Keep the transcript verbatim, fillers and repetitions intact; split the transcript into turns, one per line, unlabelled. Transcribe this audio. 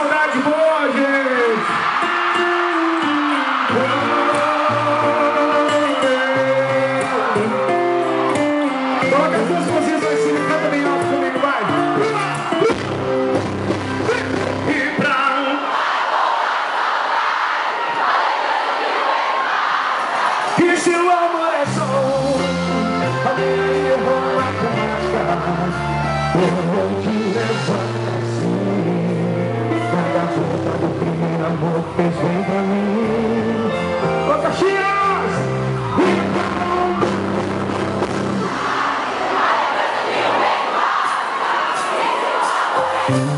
saudade boa, gente. Coloca as duas mãozinhas lá em cima e canta bem alto comigo, vai. E pra um que se o amor é só um, alguém aí eu vou lá com a eu vou te levar assim, cada volta do primeiro amor que fez bem pra mim. Ô Caxias! E